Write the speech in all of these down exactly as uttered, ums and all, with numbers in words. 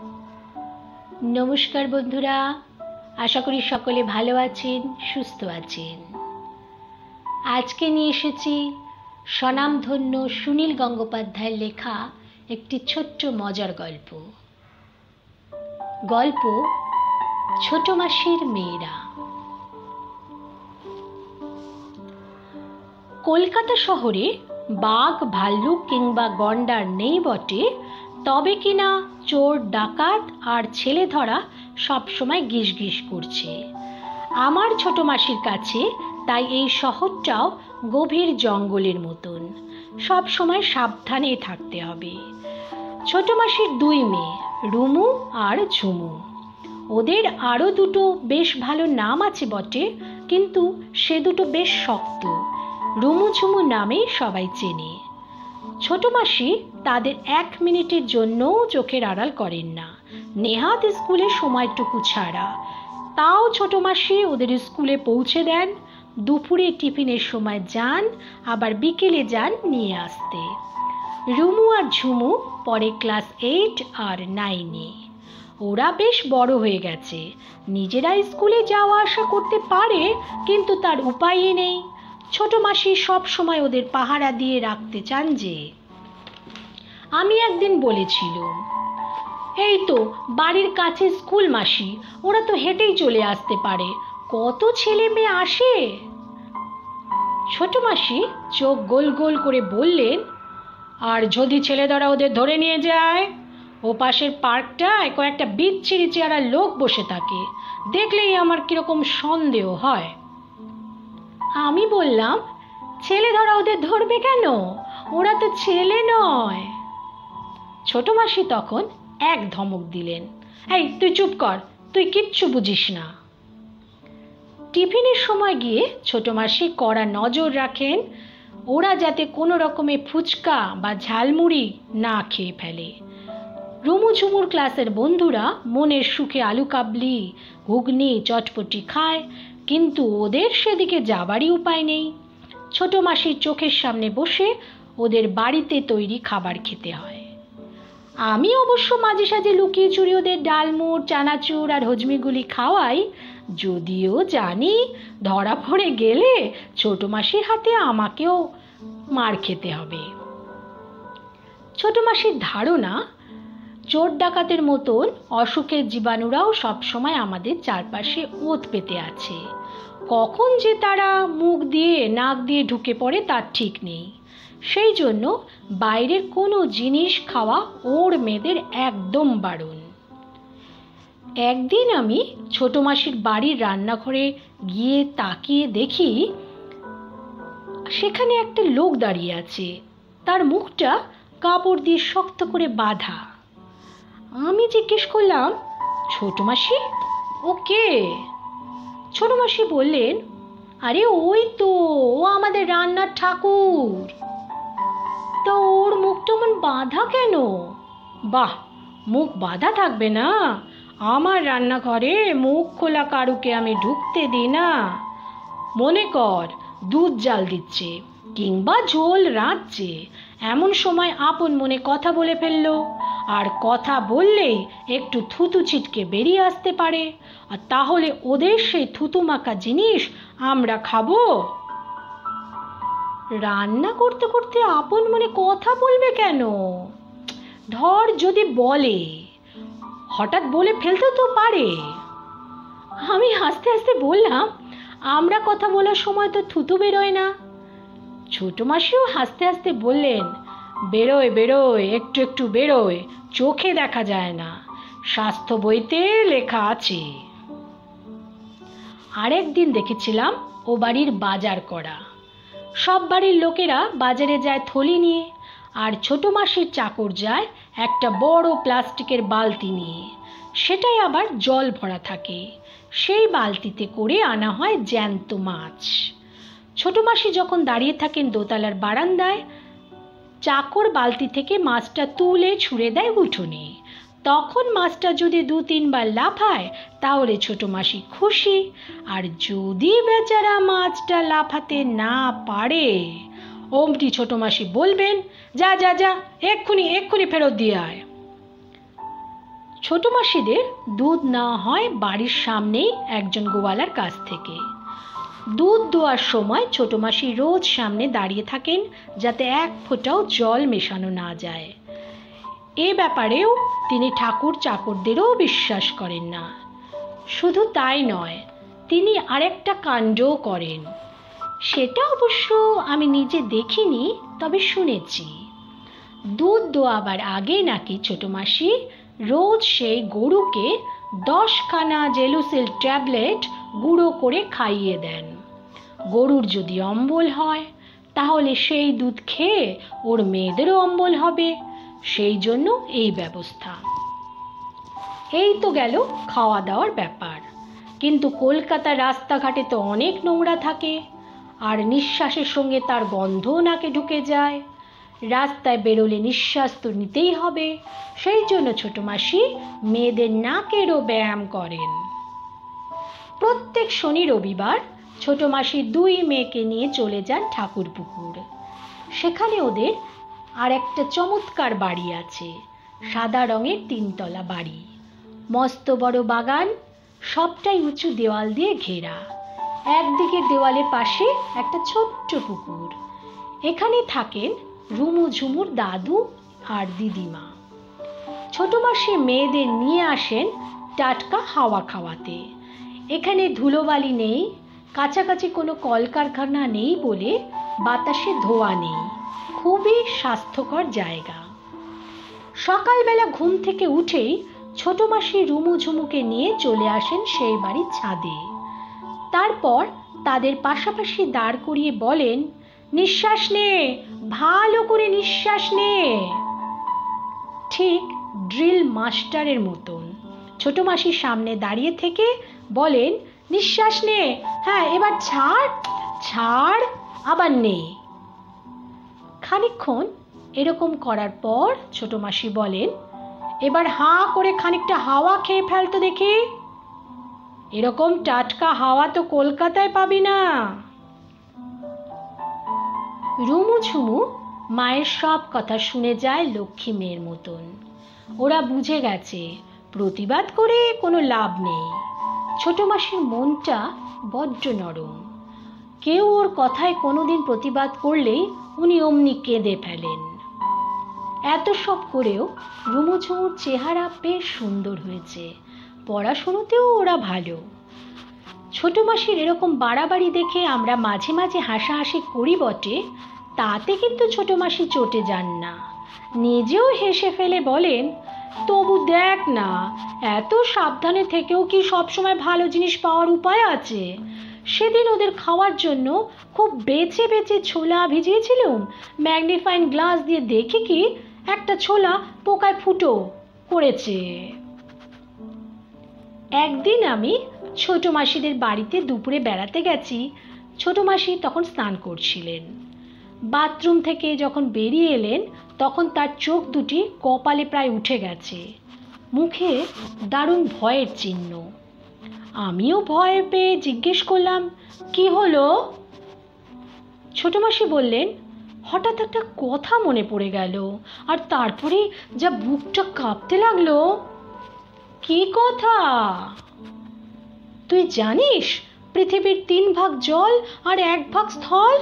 নমস্কার বন্ধুরা, আশা করি সকলে ভালো আছেন, সুস্থ আছেন। আজকে নিয়ে এসেছি স্বনামধন্য সুনীল গঙ্গোপাধ্যায়ের লেখা একটি ছোট্ট মজার গল্প। গল্প ছোট মাসির মেয়েরা। কলকাতা শহরে বাঘ, ভাল্লুক কিংবা গন্ডার নেই বটে, তবে কিনা চোর, ডাকাত আর ছেলে ধরা সবসময় গিস গিস করছে। আমার ছোট মাসির কাছে তাই এই শহরটাও গভীর জঙ্গলের মতন, সব সময় সাবধানে থাকতে হবে। ছোট মাসির দুই মেয়ে, রুমু আর ঝুমু। ওদের আরও দুটো বেশ ভালো নাম আছে বটে, কিন্তু সে দুটো বেশ শক্ত। রুমু ঝুমু নামেই সবাই চেনে। ছোট মাসি তাদের এক মিনিটের জন্যও চোখের আড়াল করেন না, নেহাত স্কুলের সময়টুকু ছাড়া। তাও ছোট মাসি ওদের স্কুলে পৌঁছে দেন, দুপুরে টিফিনের সময় যান, আবার বিকেলে যান নিয়ে আসতে। রুমু আর ঝুমু পরে ক্লাস এইট আর নাইনে। ওরা বেশ বড় হয়ে গেছে, নিজেরা স্কুলে যাওয়া আসা করতে পারে, কিন্তু তার উপায় নেই। ছোট মাসি সব সময় ওদের পাহারা দিয়ে রাখতে চান। যে আমি একদিন বলেছিলাম, এই তো বাড়ির কাছে স্কুল মাসি, ওরা তো হেঁটেই চলে আসতে পারে, কত ছেলে মেয়ে আসে। ছোট মাসি চোখ গোল গোল করে বললেন, আর যদি ছেলেধরা ওদের ধরে নিয়ে যায়? ও পাশের পার্কটায় কয়েকটা বিচ্ছিরি চেহারা লোক বসে থাকে, দেখলেই আমার কিরকম সন্দেহ হয়। আমি বললাম, ছেলে ধরা ওদের ধরবে কেন? ওরা তো ছেলে নয়। ছোট মাসি তখন এক ধমক দিলেন, এই তুই চুপ কর, তুই কিচ্ছু বুঝিস না। টিফিনের সময় গিয়ে ছোট মাসি কড়া নজর রাখেন ওরা যাতে কোনো রকমে ফুচকা বা ঝালমুড়ি না খেয়ে ফেলে। রুমু ঝুমুর ক্লাসের বন্ধুরা মনের সুখে আলু কাবলি, ঘুগনি, চটপটি খায়, কিন্তু ওদের সেদিকে যাবারই উপায় নেই। ছোট মাসির চোখের সামনে বসে ওদের বাড়িতে তৈরি খাবার খেতে হয়। আমি অবশ্য মাঝে সাঝে লুকিয়ে চুরি ওদের ডালমুট, চানাচুর আর হজমিগুলি খাওয়াই, যদিও জানি ধরা পড়ে গেলে ছোট মাসির হাতে আমাকেও মার খেতে হবে। ছোট মাসির ধারণা, চোর ডাকাতের মতন অসুখের জীবাণুরাও সবসময় আমাদের চারপাশে ওত পেতে আছে। কখন যে তারা মুখ দিয়ে নাক দিয়ে ঢুকে পড়ে তার ঠিক নেই। সেই জন্য বাইরের কোনো জিনিস খাওয়া ওর মেয়েদের একদম বারণ। একদিন আমি ছোট মাসির বাড়ির রান্নাঘরে গিয়ে তাকিয়ে দেখি সেখানে একটা লোক দাঁড়িয়ে আছে, তার মুখটা কাপড় দিয়ে শক্ত করে বাঁধা। আমি জিজ্ঞেস করলাম, ছোট মাসি, ও কে? ছোট মাসি বললেন, আরে ওই তো, ও আমাদের রান্নার ঠাকুর। তো ওর মুখটা মন বাঁধা কেন? বাহ, মুখ বাঁধা থাকবে না? আমার রান্নাঘরে মুখ খোলা কারুকে আমি ঢুকতে দিই না। মনে কর দুধ জাল দিচ্ছে কিংবা ঝোল রাঁধছে, এমন সময় আপন মনে কথা বলে ফেললো, আর কথা বললেই একটু থুতু ছিটকে বেরিয়ে আসতে পারে, আর তাহলে ওদের সেই থুতু মাখা জিনিস আমরা খাবো? রান্না করতে করতে আপন মনে কথা বলবে কেন? ধর যদি বলে, হঠাৎ বলে ফেলতে তো পারে। আমি হাসতে হাসতে বললাম, আমরা কথা বলার সময় তো থুতু বেরোয় না। ছোট মাসিও হাসতে হাসতে বললেন, বেরোয় বেরোয়, একটু একটু বেরোয়, চোখে দেখা যায় না, স্বাস্থ্য বইতে লেখা আছে। আরেকদিন দেখেছিলাম ও বাড়ির বাজার করা। সব বাড়ির লোকেরা বাজারে যায় থলি নিয়ে, আর ছোট মাসির চাকর যায় একটা বড় প্লাস্টিকের বালতি নিয়ে, সেটাই আবার জল ভরা থাকে। সেই বালতিতে করে আনা হয় জ্যান্ত মাছ। ছোট মাসি যখন দাঁড়িয়ে থাকেন দোতলার বারান্দায়, চাকর বালতি থেকে মাছটা তুলে ছুঁড়ে দেয় উঠোনে। তখন মাছটা যদি দু তিনবার লাফায় তাহলে ছোট মাসি খুশি, আর যদি বেচারা মাছটা লাফাতে না পারে, অমনি ছোট মাসি বলবেন, যা যা যা, এক্ষুনি এক্ষুনি ফেরত দিয়ে আয়। ছোট মাসিদের দুধ নেওয়া হয় বাড়ির সামনেই একজন গোয়ালার কাছ থেকে। দুধ দোয়ার সময় ছোট মাসি রোজ সামনে দাঁড়িয়ে থাকেন যাতে এক ফোঁটাও জল মেশানো না যায়। এ ব্যাপারেও তিনি ঠাকুর চাকরদেরও বিশ্বাস করেন না। শুধু তাই নয়, তিনি আরেকটা কাণ্ডও করেন। সেটা অবশ্য আমি নিজে দেখিনি, তবে শুনেছি। দুধ দোয়াবার আগে নাকি ছোট মাসি রোজ সেই গরুকে দশখানা জেলুসিল ট্যাবলেট গুঁড়ো করে খাইয়ে দেন। গরুর যদি অম্বল হয় তাহলে সেই দুধ খেয়ে ওর মেয়েদেরও অম্বল হবে, সেই জন্য এই ব্যবস্থা। এই তো গেল খাওয়া দাওয়ার ব্যাপার। কিন্তু কলকাতার রাস্তাঘাটে তো অনেক নোংরা থাকে, আর নিঃশ্বাসের সঙ্গে তার গন্ধও নাকে ঢুকে যায়। রাস্তায় বেরোলে নিঃশ্বাস তো নিতেই হবে, সেই জন্য ছোট মাসি মেয়েদের নাকেরও ব্যায়াম করেন। প্রত্যেক শনি রবিবার ছোট মাসি দুই মেয়েকে নিয়ে চলে যান ঠাকুরপুকুর। সেখানে ওদের আর একটা চমৎকার বাড়ি আছে, সাদা রঙের তিনতলা বাড়ি, মস্ত বড় বাগান, সবটাই উঁচু দেওয়াল দিয়ে ঘেরা। একদিকে দেওয়ালের পাশে একটা ছোট্ট পুকুর। এখানে থাকেন রুমু ঝুমুর দাদু আর দিদিমা। ছোট মাসি মেয়েদের নিয়ে আসেন টাটকা হাওয়া খাওয়াতে। এখানে ধুলোবালি নেই, কাছাকাছি কোনো কলকারখানা নেই বলে বাতাসে ধোঁয়া নেই, খুবই স্বাস্থ্যকর জায়গা। সকালবেলা ঘুম থেকে উঠেই ছোট মাসি রুমু ঝুমুকে নিয়ে চলে আসেন সেই বাড়ির ছাদে। তারপর তাদের পাশাপাশি দাঁড় করিয়ে বলেন, নিঃশ্বাস নে, ভালো করে নিঃশ্বাস নে। ঠিক ড্রিল মাস্টারের মতন ছোট মাসির সামনে দাঁড়িয়ে থেকে বলেন, নিঃশ্বাস নে, হ্যাঁ এবার ছাড়, ছাড়, আবার নে। খানিকক্ষণ এরকম করার পর ছোট মাসি বলেন, এবার হাঁ করে খানিকটা হাওয়া খেয়ে ফেলতো দেখি। এরকম টাটকা হাওয়া তো কলকাতায় পাবি না। রুমু ঝুমু মায়ের সব কথা শুনে যায় লক্ষ্মী মেয়ের মতন। ওরা বুঝে গেছে প্রতিবাদ করে কোনো লাভ নেই। ছোট মাসির মনটা বড্ড নরম। কেউ ওর কথায় কোনোদিন প্রতিবাদ করলেই উনি অমনি কেঁদে ফেলেন। এত সব করেও রুমু ঝুমুর চেহারা বেশ সুন্দর হয়েছে, পড়াশুনোতেও ওরা ভালো। ছোট মাসির এরকম বাড়াবাড়ি দেখে আমরা মাঝে মাঝে হাসাহাসি করি বটে, তাতে কিন্তু ছোট মাসি চটে যান না, নিজেও হেসে ফেলে বলেন, তবু দেখ না, এত সাবধানে থেকেও কি সবসময় ভালো জিনিস পাওয়ার উপায় আছে? সেদিন ওদের খাওয়ার জন্য খুব বেছে বেছে ছোলা ভিজিয়েছিলাম, ম্যাগনিফাইং গ্লাস দিয়ে দেখি কি একটা ছোলা পোকায় ফুটো করেছে। একদিন আমি ছোট মাসিদের বাড়িতে দুপুরে বেড়াতে গেছি। ছোট মাসি তখন স্নান করছিলেন। বাথরুম থেকে যখন বেরিয়ে এলেন তখন তার চোখ দুটি কপালে প্রায় উঠে গেছে, মুখে দারুণ ভয়ের চিহ্ন। আমিও ভয় পেয়ে জিজ্ঞেস করলাম, কি হলো? ছোট মাসি বললেন, হঠাৎ একটা কথা মনে পড়ে গেল, আর তারপরে যা বুকটা কাঁপতে লাগলো। কি কথা? তুই জানিস পৃথিবীর তিন ভাগ জল আর এক ভাগ স্থল?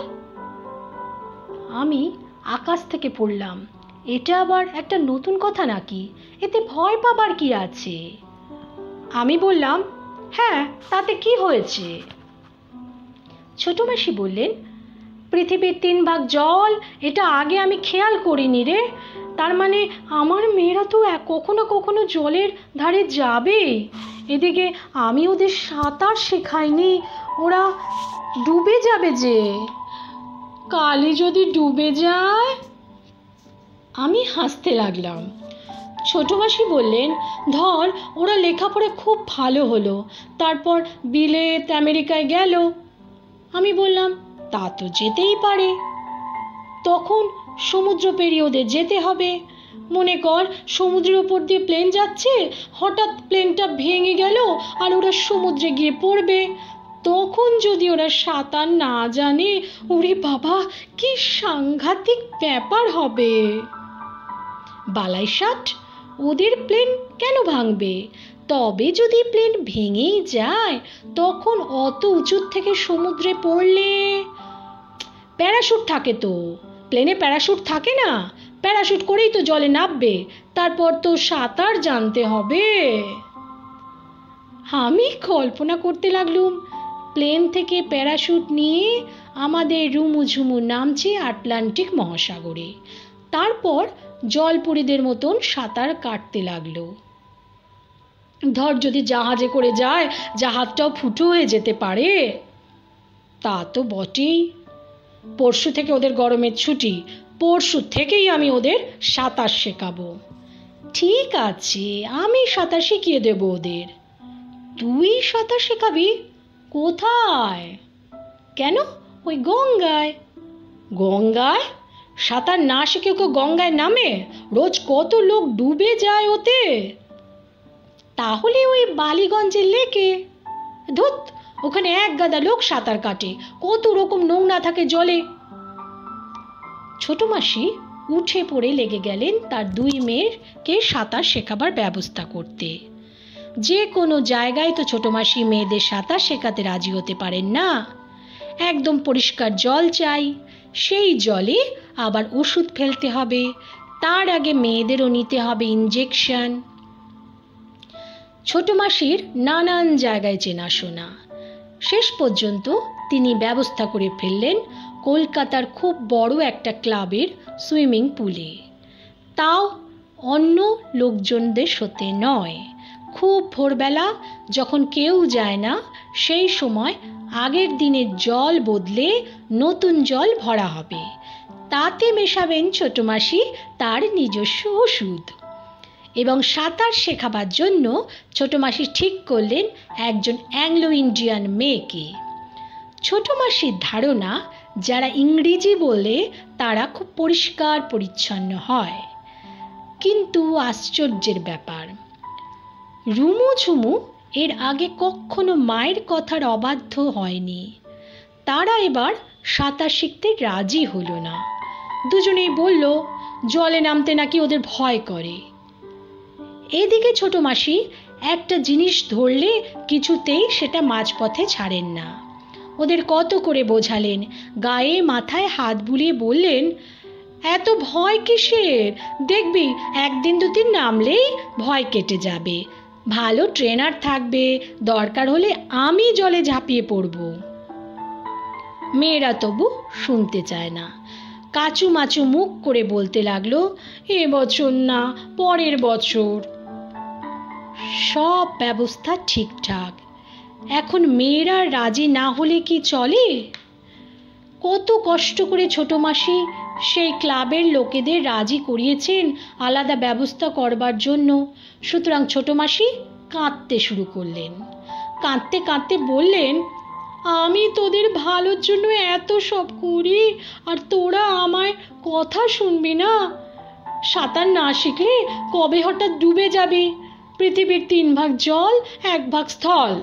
আমি আকাশ থেকে পড়লাম, এটা আবার একটা নতুন কথা নাকি? এতে ভয় পাবার কি আছে? আমি বললাম, হ্যাঁ তাতে কি হয়েছে? ছোট মাসি বললেন, পৃথিবীর তিন ভাগ জল, এটা আগে আমি খেয়াল করিনি রে। তার মানে আমার মেয়েরা তো কখনো কখনো জলের ধারে যাবে। এদিকে আমি ওদের সাঁতার শেখাইনি, ওরা ডুবে যাবে যে। কালে যদি ডুবে যায়? আমি হাসতে লাগলাম। ছোট মাসি বললেন, ধর ওরা লেখাপড়ে খুব ভালো হলো, তারপর বিলেত আমেরিকায় গেল। আমি বললাম, তা তো যেতেই পারে, তখন সমুদ্র পেরিয়ে ওদের যেতে হবে। মনে কর সমুদ্রের উপর দিয়ে প্লেন যাচ্ছে, হঠাৎ প্লেনটা ভেঙে গেল আর ওরা সমুদ্রে গিয়ে পড়বে। তখন যদি ওরা সাঁতার না জানে, ওরে বাবা কি সাংঘাতিক ব্যাপার হবে। বালাই ষাট, ওদের প্লেন কেন ভাঙবে? তবে যদি প্লেন ভেঙেই যায় তখন অত উঁচু থেকে সমুদ্রে পড়লে? প্যারাশুট থাকে তো, প্লেনে প্যারাশুট থাকে না? প্যারাশুট করেই তো জলে নামবে, তারপর তো সাঁতার জানতে হবে। আমি কল্পনা করতে লাগলুম প্লেন থেকে প্যারাশুট নিয়ে আমাদের রুমুঝুমু নামছে আটলান্টিক মহাসাগরে, তারপর জলপরীদের মতন সাঁতার কাটতে লাগলো। ধর যদি জাহাজে করে যায়, জাহাজটাও ফুটো হয়ে যেতে পারে। তা তো বটেই। পরশু থেকে ওদের গরমের ছুটি, পরশু থেকেই আমি ওদের সাঁতার শেখাবো। ঠিক আছে, আমি সাঁতার শিখিয়ে দেব ওদের। তুই সাঁতার শেখাবি? কোথায়? কেন, ওই গঙ্গায়। গঙ্গায়? সাঁতার না শিখে কেউ গঙ্গায় নামে? রোজ কত লোক ডুবে যায় ওতে। তাহলে ওই বালিগঞ্জের লেকে। ধুত, ওখানে এক গাদা লোক সাঁতার কাটে, কত রকম নোংরা থাকে জলে। ছোট মাসি উঠে পড়ে লেগে গেলেন তার দুই মেয়েকে সাঁতার শেখাবার ব্যবস্থা করতে। যে কোনো জায়গায় তো ছোট মাসি মেয়েদের সাঁতার শেখাতে রাজি হতে পারেন না। একদম পরিষ্কার জল চাই, সেই জলে আবার ওষুধ ফেলতে হবে, তার আগে মেয়েদেরও নিতে হবে ইঞ্জেকশন। ছোট মাসির নানান জায়গায় চেনাশোনা। শেষ পর্যন্ত তিনি ব্যবস্থা করে ফেললেন কলকাতার খুব বড় একটা ক্লাবের সুইমিং পুলে। তাও অন্য লোকজনদের সাথে নয়, খুব ভোরবেলা যখন কেউ যায় না সেই সময় আগের দিনের জল বদলে নতুন জল ভরা হবে, তাতে মেশাবেন ছোট মাসি তার নিজস্ব ওষুধ। এবং সাঁতার শেখাবার জন্য ছোট মাসি ঠিক করলেন একজন অ্যাংলো ইন্ডিয়ান মেয়েকে। ছোট মাসির ধারণা যারা ইংরেজি বলে তারা খুব পরিষ্কার পরিচ্ছন্ন হয়। কিন্তু আশ্চর্যের ব্যাপার, রুমুঝুমু এর আগে কখনো মায়ের কথার অবাধ্য হয়নি। তারা এবার সাঁতার শিখতে রাজি হলো না। দুজনেই বলল জলে নামতে নাকি ওদের ভয় করে। এদিকে ছোট মাসি একটা জিনিস ধরলে কিছুতেই সেটা মাঝপথে ছাড়েন না। ওদের কত করে বোঝালেন, গায়ে মাথায় হাত বুলিয়ে বললেন, এত ভয় কিসের? দেখবি একদিন দুদিন নামলেই ভয় কেটে যাবে। ভালো ট্রেনার থাকবে, দরকার হলে আমি জলে ঝাঁপিয়ে পড়ব। মেয়েরা তবু শুনতে চায় না। কাচু মাচু মুখ করে বলতে লাগলো, এ বছর না, পরের বছর। সব ব্যবস্থা ঠিকঠাক, এখন মেয়েরা রাজি না হলে কি চলে? কত কষ্ট করে ছোট মাসি সেই ক্লাবের লোকেদের রাজি করিয়েছেন আলাদা ব্যবস্থা করবার জন্য। সুতরাং ছোট মাসি কাঁদতে শুরু করলেন। কাঁদতে কাঁদতে বললেন, আমি তোদের ভালোর জন্য এত সব করি, আর তোরা আমায় কথা শুনবি না? সাঁতার না শিখলে কবে হঠাৎ ডুবে যাবে। পৃথিবীর তিন ভাগ জল, এক ভাগ স্থল।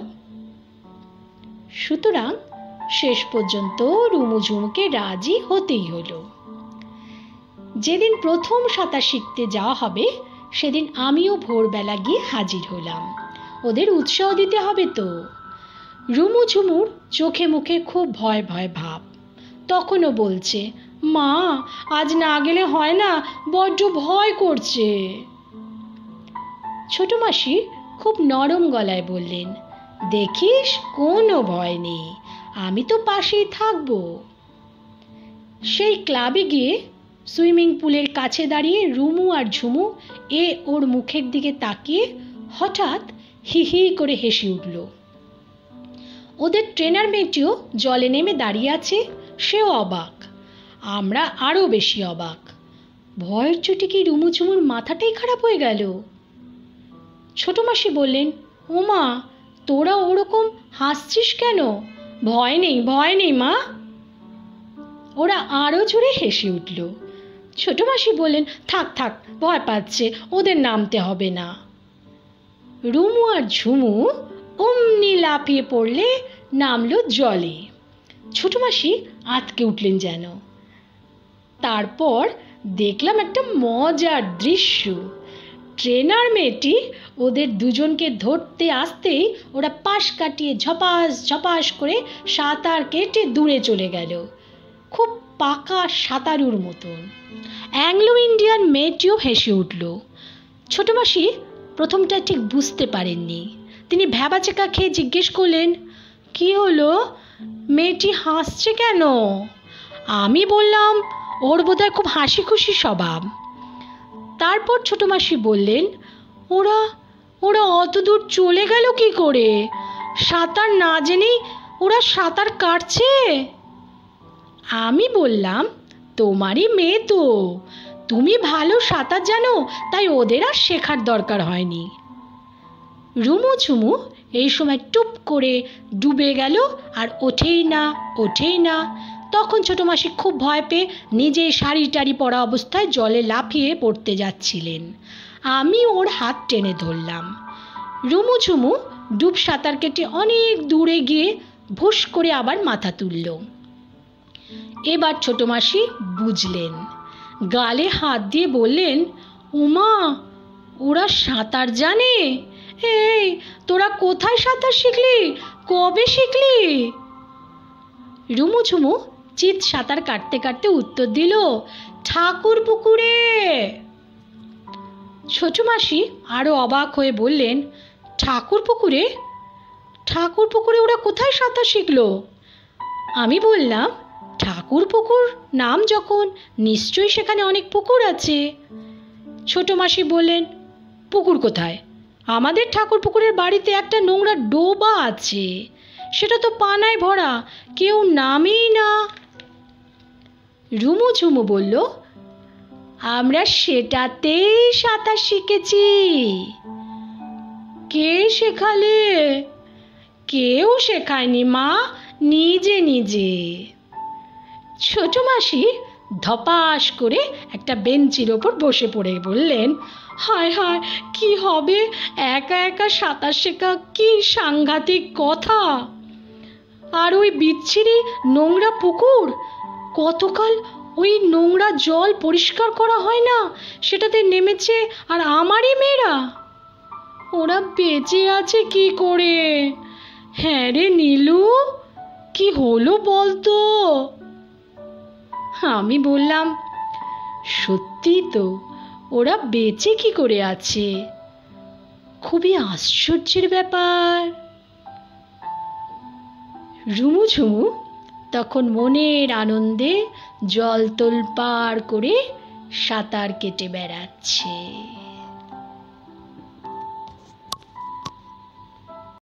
সুতরাং শেষ পর্যন্ত রুমুঝুমুকে রাজি হতেই হলো। যেদিন প্রথম সাঁতার শিখতে যাওয়া হবে সেদিন আমিও ভোরবেলা গিয়ে হাজির হলাম। ওদের উৎসাহ দিতে হবে তো। রুমুঝুমুর চোখে মুখে খুব ভয় ভয় ভাব। তখনও বলছে, মা আজ না গেলে হয় না, বড্ড ভয় করছে। ছোট মাসি খুব নরম গলায় বললেন, দেখিস কোনো ভয় নেই, আমি তো পাশেই থাকবো। সেই ক্লাবে গিয়ে সুইমিং পুলের কাছে দাঁড়িয়ে রুমু আর ঝুমু এ ওর মুখের দিকে তাকিয়ে হঠাৎ হি হি করে হেসে উঠল। ওদের ট্রেনার মেয়েটিও জলে নেমে দাঁড়িয়ে আছে, সেও অবাক। আমরা আরও বেশি অবাক। ভয়ের চোটে কি রুমুঝুমুর মাথাটাই খারাপ হয়ে গেল? ছোট মাসি বললেন, ওমা তোরা ওরকম হাসছিস কেন? ভয় নেই, ভয় নেই মা। ওরা আরও জোরে হেসে উঠল। ছোট মাসি বললেন, থাক থাক, ভয় পাচ্ছে, ওদের নামতে হবে না। রুমু আর ঝুমু অমনি লাফিয়ে পড়লে নামলো জলে। ছোট মাসি আঁতকে উঠলেন যেন। তারপর দেখলাম একটা মজার দৃশ্য। ট্রেনার মেয়েটি ওদের দুজনকে ধরতে আসতেই ওরা পাশ কাটিয়ে ঝপাস ঝপাস করে সাঁতার কেটে দূরে চলে গেল, খুব পাকা সাঁতারুর মতন। অ্যাংলো ইন্ডিয়ান মেয়েটিও হেসে উঠল। ছোট মাসি প্রথমটা ঠিক বুঝতে পারেননি। তিনি ভ্যাবাচেকা খেয়ে জিজ্ঞেস করলেন, কি হলো, মেয়েটি হাসছে কেন? আমি বললাম, ওর বোধহয় খুব হাসি খুশি স্বভাব। তারপর ছোট মাসি বললেন, ওরা ওরা অত দূর চলে গেল কি করে? সাঁতার না জেনেই ওরা সাঁতার কাটছে। আমি বললাম, তোমারই মেয়ে তো, তুমি ভালো সাঁতার জানো, তাই ওদের আর শেখার দরকার হয়নি। রুমু ঝুমু এই সময় টুপ করে ডুবে গেল আর ওঠেই না ওঠেই না। তখন ছোট মাসি খুব ভয় পেয়ে নিজে শাড়ি টাড়ি পরা অবস্থায় জলে লাফিয়ে পড়তে যাচ্ছিলেন। আমি ওর হাত টেনে ধরলাম। রুমু ঝুমু ডুব সাঁতার কেটে অনেক দূরে গিয়ে ভুস করে আবার মাথা তুলল। এবার ছোট মাসি বুঝলেন, গালে হাত দিয়ে বললেন, উমা, ওরা সাঁতার জানে? এই, তোরা কোথায় সাঁতার শিখলি, কবে শিখলি? রুমু ঝুমু চিত সাঁতার কাটতে কাটতে উত্তর দিল, ঠাকুর পুকুরে। ছোট মাসি আরো অবাক হয়ে বললেন, ঠাকুর পুকুরে? ঠাকুর পুকুরে ওরা কোথায় সাঁতার শিখলো? আমি বললাম, ঠাকুর পুকুর নাম যখন, নিশ্চয়ই সেখানে অনেক পুকুর আছে। ছোট মাসি বললেন, পুকুর কোথায়? আমাদের ঠাকুর পুকুরের বাড়িতে একটা নোংরা ডোবা আছে, সেটা তো পানায় ভরা, কেউ নামেই না। রুমু ঝুমু বলল, আমরা সেটাতেই সাঁতার শিখেছি। কে শেখালে? কেউ শেখায়নি মা, নিজে নিজে। ছোট মাসি ধপাস করে একটা বেঞ্চির ওপর বসে পড়ে বললেন, হায় হায়, কি হবে, একা একা সাঁতার শেখা কি সাংঘাতিক কথা। আর ওই বিচ্ছিরি নোংরা পুকুর, কতকাল ওই নোংরা জল পরিষ্কার করা হয় না, সেটাতে নেমেছে আর আমারই মেয়েরা, ওরা বেঁচে আছে কি করে? হ্যাঁ রে নীলু, কি হলো বলতো? আমি বললাম, সত্যি তো, ওরা বেঁচে কি করে আছে, খুবই আশ্চর্যের ব্যাপার। রুমু ঝুমু তখন মনের আনন্দে জল তোলপাড় করে সাঁতার কেটে বেড়াচ্ছে।